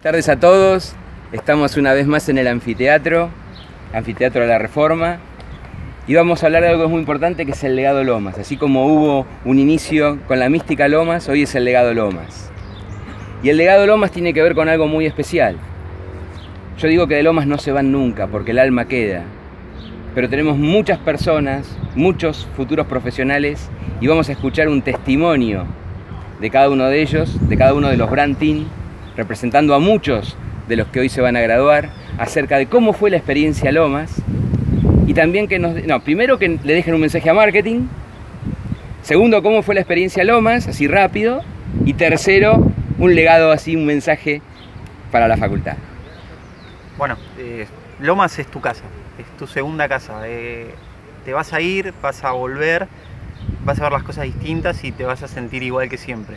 tardes a todos. Estamos una vez más en el Anfiteatro de la Reforma, y vamos a hablar de algo muy importante, que es el legado Lomas. Así como hubo un inicio con la mística Lomas, hoy es el legado Lomas. Y el legado Lomas tiene que ver con algo muy especial. Yo digo que de Lomas no se van nunca, porque el alma queda. Pero tenemos muchas personas, muchos futuros profesionales, y vamos a escuchar un testimonio de cada uno de ellos, de cada uno de los Brand Team, representando a muchos de los que hoy se van a graduar, acerca de cómo fue la experiencia Lomas, y también que primero que le dejen un mensaje a marketing, segundo, cómo fue la experiencia Lomas, así rápido, y tercero, un legado así, un mensaje para la facultad. Bueno, Lomas es tu casa, es tu segunda casa. Te vas a ir, vas a volver, vas a ver las cosas distintas y te vas a sentir igual que siempre.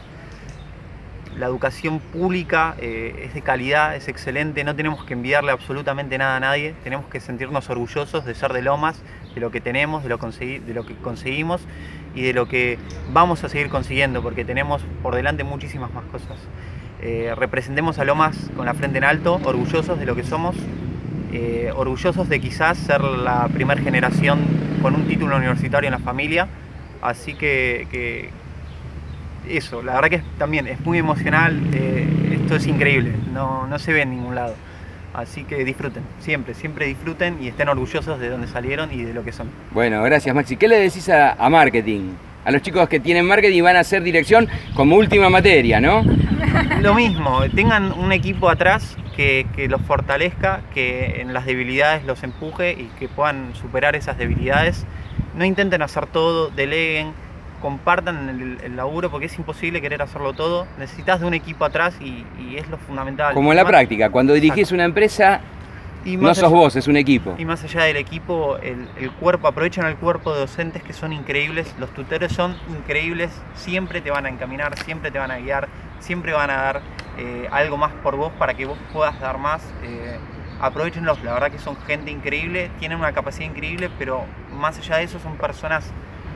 La educación pública es de calidad, es excelente, no tenemos que enviarle absolutamente nada a nadie, tenemos que sentirnos orgullosos de ser de Lomas, de lo que tenemos, de lo que conseguimos y de lo que vamos a seguir consiguiendo, porque tenemos por delante muchísimas más cosas. Representemos a Lomas con la frente en alto, orgullosos de lo que somos, orgullosos de quizás ser la primera generación con un título universitario en la familia, así que eso, la verdad que también es muy emocional, esto es increíble, no se ve en ningún lado, así que disfruten, siempre disfruten y estén orgullosos de dónde salieron y de lo que son. Bueno, gracias Maxi. ¿Qué le decís a marketing? A los chicos que tienen marketing y van a hacer dirección como última materia, ¿no? Lo mismo, tengan un equipo atrás que los fortalezca, que en las debilidades los empuje y que puedan superar esas debilidades. No intenten hacer todo, deleguen, compartan el laburo, porque es imposible querer hacerlo todo. Necesitas de un equipo atrás y es lo fundamental. Como en la práctica, cuando dirigís una empresa, no sos vos, es un equipo. Y más allá del equipo, el cuerpo, aprovechan el cuerpo de docentes que son increíbles, los tutores son increíbles, siempre te van a encaminar, siempre te van a guiar, siempre van a dar algo más por vos para que vos puedas dar más. Aprovechenlos, la verdad que son gente increíble, tienen una capacidad increíble, pero más allá de eso son personas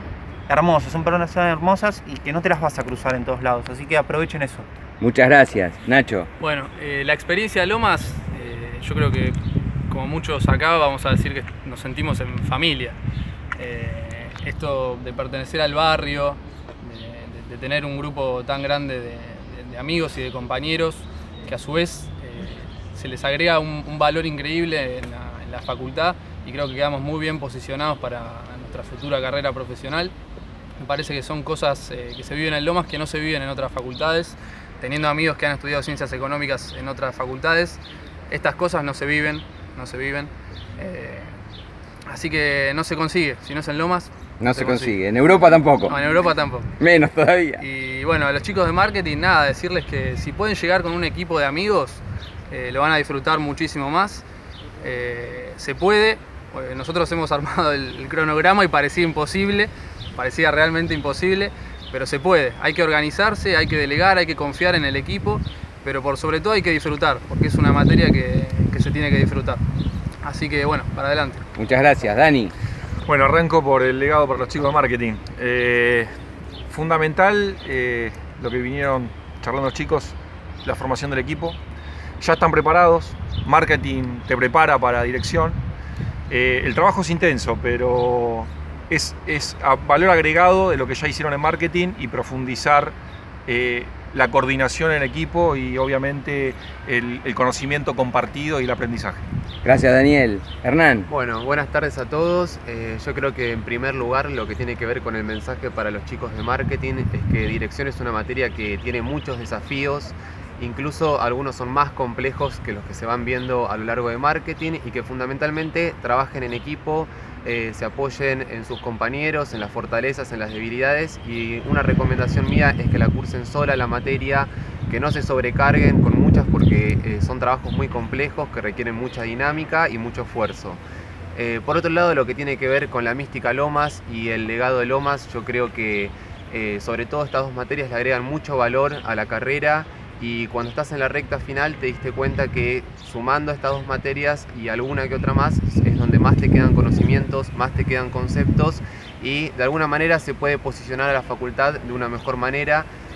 hermosas y que no te las vas a cruzar en todos lados, así que aprovechen eso. Muchas gracias, Nacho. Bueno, la experiencia de Lomas, yo creo que como muchos acá vamos a decir que nos sentimos en familia. Esto de pertenecer al barrio, de tener un grupo tan grande de amigos y de compañeros, que a su vez se les agrega un valor increíble en la facultad, y creo que quedamos muy bien posicionados para nuestra futura carrera profesional. Me parece que son cosas que se viven en Lomas que no se viven en otras facultades. Teniendo amigos que han estudiado ciencias económicas en otras facultades, estas cosas no se viven. Así que no se consigue, si no es en Lomas. No se consigue, en Europa tampoco. No, en Europa tampoco. Menos todavía. Y bueno, a los chicos de marketing, nada, decirles que si pueden llegar con un equipo de amigos, lo van a disfrutar muchísimo más. Se puede. Nosotros hemos armado el cronograma y parecía realmente imposible, pero se puede. Hay que organizarse, hay que delegar, hay que confiar en el equipo, pero por sobre todo hay que disfrutar, porque es una materia que se tiene que disfrutar. Así que bueno, para adelante. Muchas gracias, Dani. Bueno, arranco por el legado para los chicos de marketing. Fundamental lo que vinieron charlando los chicos, la formación del equipo. Ya están preparados, marketing te prepara para dirección. El trabajo es intenso, pero es valor agregado de lo que ya hicieron en marketing y profundizar la coordinación en equipo y obviamente el conocimiento compartido y el aprendizaje. Gracias, Daniel. Hernán. Bueno, buenas tardes a todos. Yo creo que en primer lugar lo que tiene que ver con el mensaje para los chicos de marketing es que dirección es una materia que tiene muchos desafíos. Incluso algunos son más complejos que los que se van viendo a lo largo de marketing, y que fundamentalmente trabajen en equipo, se apoyen en sus compañeros, en las fortalezas, en las debilidades, y una recomendación mía es que la cursen sola la materia, que no se sobrecarguen con muchas, porque son trabajos muy complejos que requieren mucha dinámica y mucho esfuerzo. Por otro lado, lo que tiene que ver con la mística Lomas y el legado de Lomas, yo creo que sobre todo estas dos materias le agregan mucho valor a la carrera. Y cuando estás en la recta final te diste cuenta que sumando estas dos materias y alguna que otra más es donde más te quedan conocimientos, más te quedan conceptos, y de alguna manera se puede posicionar a la facultad de una mejor manera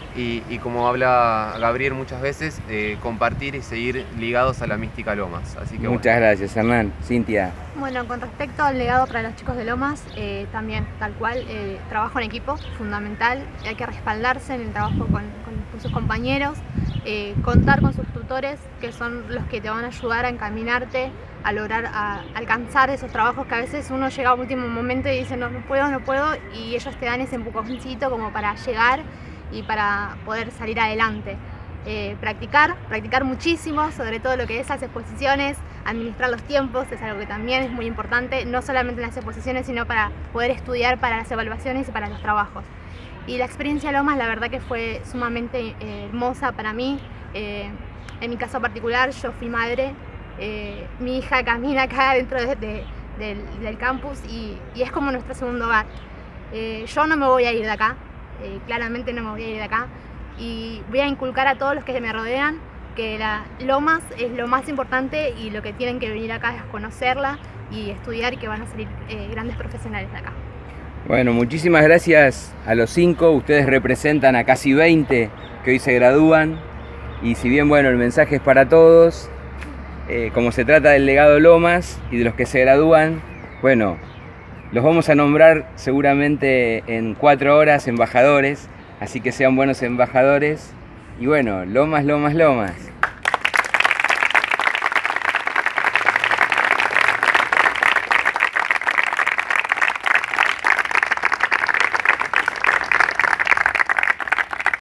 y como habla Gabriel muchas veces, compartir y seguir ligados a la mística Lomas. Así que Muchas gracias, Hernán. Cintia. Bueno, con respecto al legado para los chicos de Lomas, también tal cual, trabajo en equipo, fundamental, hay que respaldarse en el trabajo con sus compañeros, contar con sus tutores, que son los que te van a ayudar a encaminarte, a lograr a alcanzar esos trabajos que a veces uno llega a último momento y dice no puedo, y ellos te dan ese empujoncito como para llegar y para poder salir adelante. Practicar muchísimo, sobre todo lo que es las exposiciones, administrar los tiempos, es algo que también es muy importante, no solamente en las exposiciones, sino para poder estudiar para las evaluaciones y para los trabajos. Y la experiencia Lomas, la verdad que fue sumamente hermosa para mí. En mi caso particular, yo fui madre, mi hija camina acá dentro del campus y es como nuestro segundo hogar. Yo no me voy a ir de acá, claramente no me voy a ir de acá, y voy a inculcar a todos los que me rodean que la Lomas es lo más importante y lo que tienen que venir acá es conocerla y estudiar, y que van a salir grandes profesionales de acá. Bueno, muchísimas gracias a los 5, ustedes representan a casi 20 que hoy se gradúan, y si bien bueno, el mensaje es para todos, como se trata del legado Lomas y de los que se gradúan, bueno, los vamos a nombrar seguramente en 4 horas embajadores, así que sean buenos embajadores, y bueno, Lomas, Lomas, Lomas.